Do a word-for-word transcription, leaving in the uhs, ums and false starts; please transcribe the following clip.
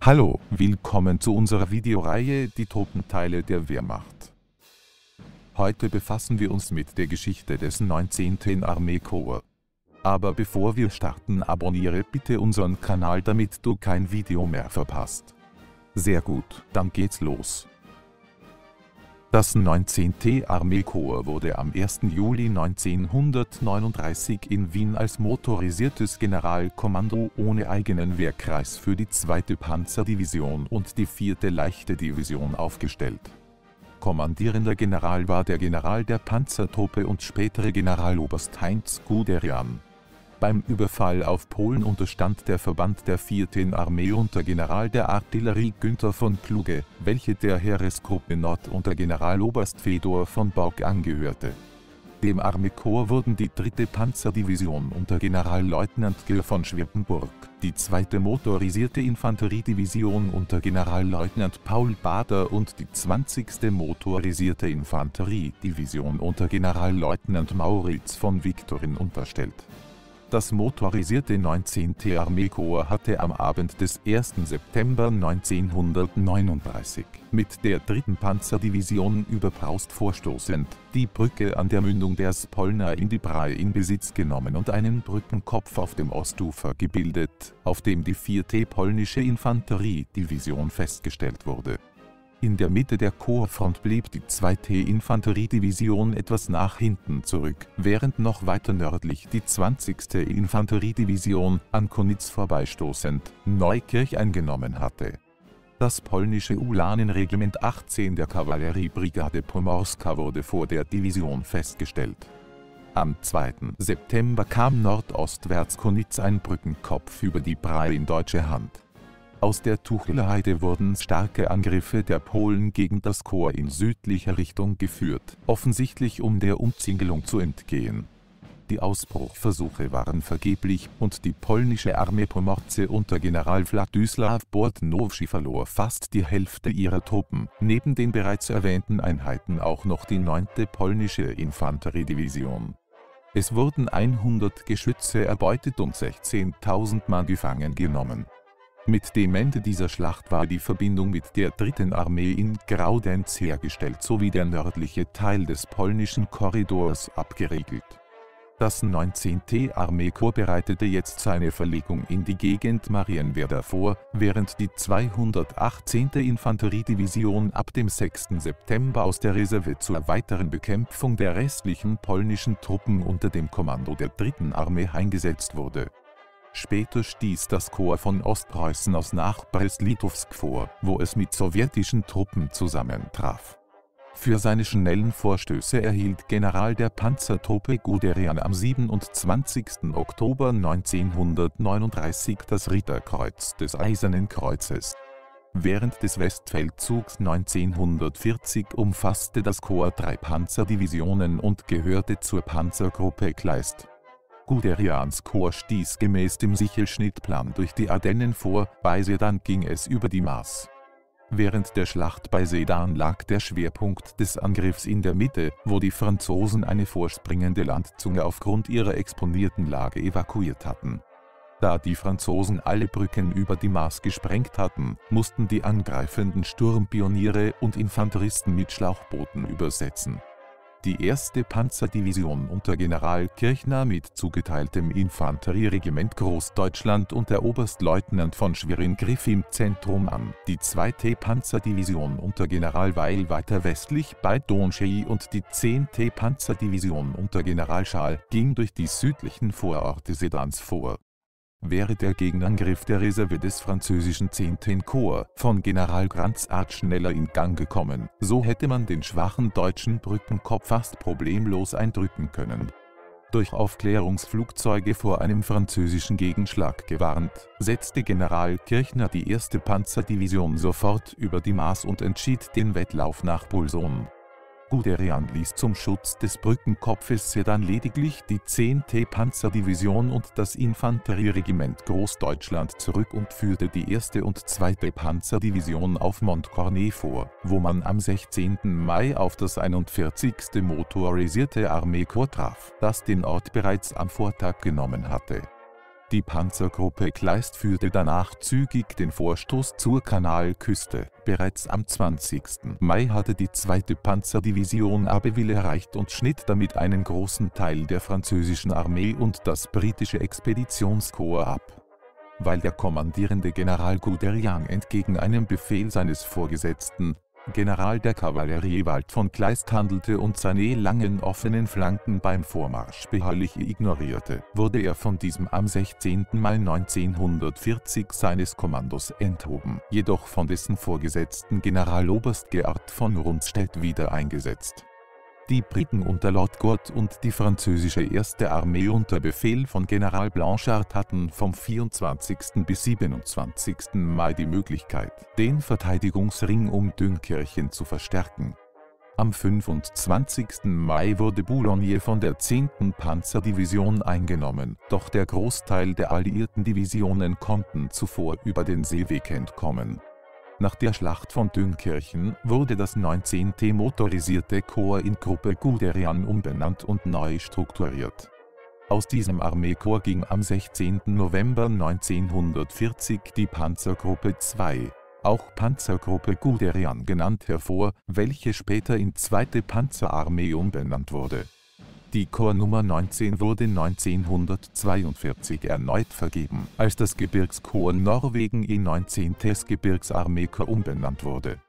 Hallo, willkommen zu unserer Videoreihe Die Truppenteile der Wehrmacht. Heute befassen wir uns mit der Geschichte des neunzehnten Armeekorps. Aber bevor wir starten, abonniere bitte unseren Kanal, damit du kein Video mehr verpasst. Sehr gut, dann geht's los. Das neunzehnte Armeekorps wurde am ersten Juli neunzehnhundertneununddreißig in Wien als motorisiertes Generalkommando ohne eigenen Wehrkreis für die zweite Panzerdivision und die vierte Leichte Division aufgestellt. Kommandierender General war der General der Panzertruppe und spätere Generaloberst Heinz Guderian. Beim Überfall auf Polen unterstand der Verband der vierten Armee unter General der Artillerie Günther von Kluge, welche der Heeresgruppe Nord unter Generaloberst Fedor von Borck angehörte. Dem Armeekorps wurden die dritte Panzerdivision unter Generalleutnant Gil von Schwirtenburg, die zweite Motorisierte Infanteriedivision unter Generalleutnant Paul Bader und die zwanzigste Motorisierte Infanteriedivision unter Generalleutnant Mauritz von Viktorin unterstellt. Das motorisierte neunzehnte Armeekorps hatte am Abend des ersten September neunzehnhundertneununddreißig mit der dritten Panzerdivision über Braust vorstoßend die Brücke an der Mündung der Spolna in die Bray in Besitz genommen und einen Brückenkopf auf dem Ostufer gebildet, auf dem die vierte polnische Infanteriedivision festgestellt wurde. In der Mitte der Korpsfront blieb die zweite Infanteriedivision etwas nach hinten zurück, während noch weiter nördlich die zwanzigste Infanteriedivision, an Konitz vorbeistoßend, Neukirch eingenommen hatte. Das polnische Ulanenregiment achtzehn der Kavalleriebrigade Pomorska wurde vor der Division festgestellt. Am zweiten September kam nordostwärts Konitz ein Brückenkopf über die Bray in deutsche Hand. Aus der Tucheler Heide wurden starke Angriffe der Polen gegen das Korps in südlicher Richtung geführt, offensichtlich um der Umzingelung zu entgehen. Die Ausbruchversuche waren vergeblich und die polnische Armee Pomorce unter General Władysław Bortnowski verlor fast die Hälfte ihrer Truppen, neben den bereits erwähnten Einheiten auch noch die neunte polnische Infanteriedivision. Es wurden hundert Geschütze erbeutet und sechzehntausend Mann gefangen genommen. Mit dem Ende dieser Schlacht war die Verbindung mit der dritten Armee in Graudenz hergestellt sowie der nördliche Teil des polnischen Korridors abgeriegelt. Das neunzehnte Armeekorps bereitete jetzt seine Verlegung in die Gegend Marienwerder vor, während die zweihundertachtzehnte Infanteriedivision ab dem sechsten September aus der Reserve zur weiteren Bekämpfung der restlichen polnischen Truppen unter dem Kommando der dritten Armee eingesetzt wurde. Später stieß das Korps von Ostpreußen aus nach Brest-Litowsk vor, wo es mit sowjetischen Truppen zusammentraf. Für seine schnellen Vorstöße erhielt General der Panzertruppe Guderian am siebenundzwanzigsten Oktober neunzehnhundertneununddreißig das Ritterkreuz des Eisernen Kreuzes. Während des Westfeldzugs neunzehnhundertvierzig umfasste das Korps drei Panzerdivisionen und gehörte zur Panzergruppe Kleist. Guderians Korps stieß gemäß dem Sichelschnittplan durch die Ardennen vor, bei Sedan ging es über die Maas. Während der Schlacht bei Sedan lag der Schwerpunkt des Angriffs in der Mitte, wo die Franzosen eine vorspringende Landzunge aufgrund ihrer exponierten Lage evakuiert hatten. Da die Franzosen alle Brücken über die Maas gesprengt hatten, mussten die angreifenden Sturmpioniere und Infanteristen mit Schlauchbooten übersetzen. Die erste Panzerdivision unter General Kirchner mit zugeteiltem Infanterieregiment Großdeutschland und der Oberstleutnant von Schwerin griff im Zentrum an. Die zweite Panzerdivision unter General Weil weiter westlich bei Donchei und die zehnte Panzerdivision unter General Schal ging durch die südlichen Vororte Sedans vor. Wäre der Gegenangriff der Reserve des französischen zehnten Korps von General Grandsart schneller in Gang gekommen, so hätte man den schwachen deutschen Brückenkopf fast problemlos eindrücken können. Durch Aufklärungsflugzeuge vor einem französischen Gegenschlag gewarnt, setzte General Kirchner die erste Panzerdivision sofort über die Maas und entschied den Wettlauf nach Pulson. Guderian ließ zum Schutz des Brückenkopfes Sedan lediglich die zehnte Panzerdivision und das Infanterieregiment Großdeutschland zurück und führte die erste und zweite Panzerdivision auf Montcornet vor, wo man am sechzehnten Mai auf das einundvierzigste Motorisierte Armeekorps traf, das den Ort bereits am Vortag genommen hatte. Die Panzergruppe Kleist führte danach zügig den Vorstoß zur Kanalküste. Bereits am zwanzigsten Mai hatte die zweite Panzerdivision Abbeville erreicht und schnitt damit einen großen Teil der französischen Armee und das britische Expeditionskorps ab. Weil der kommandierende General Guderian entgegen einem Befehl seines Vorgesetzten, General der Kavallerie Wald von Kleist handelte und seine langen offenen Flanken beim Vormarsch beharrlich ignorierte, wurde er von diesem am sechzehnten Mai neunzehnhundertvierzig seines Kommandos enthoben, jedoch von dessen Vorgesetzten Generaloberst Gerhard von Rundstedt wieder eingesetzt. Die Briten unter Lord Gort und die französische erste Armee unter Befehl von General Blanchard hatten vom vierundzwanzigsten bis siebenundzwanzigsten Mai die Möglichkeit, den Verteidigungsring um Dünkirchen zu verstärken. Am fünfundzwanzigsten Mai wurde Boulogne von der zehnten Panzerdivision eingenommen, doch der Großteil der alliierten Divisionen konnten zuvor über den Seeweg entkommen. Nach der Schlacht von Dünkirchen wurde das neunzehnte Motorisierte Korps in Gruppe Guderian umbenannt und neu strukturiert. Aus diesem Armeekorps ging am sechzehnten November neunzehnhundertvierzig die Panzergruppe zwei, auch Panzergruppe Guderian genannt, hervor, welche später in zweite Panzerarmee umbenannt wurde. Die Korps Nummer neunzehn wurde neunzehnhundertzweiundvierzig erneut vergeben, als das Gebirgskorps Norwegen in neunzehntes Gebirgsarmeekorps umbenannt wurde.